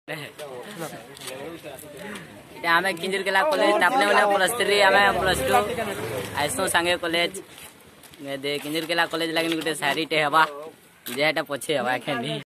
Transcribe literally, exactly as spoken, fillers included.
आमे किंजर केला कॉलेज तापने वाला प्लस थ्री आमे प्लस टू आइसो संगे कॉलेज दे किंजर केला कॉलेज लागिन गुटे सारी टे हवा जेटा पछे हवा खेनी।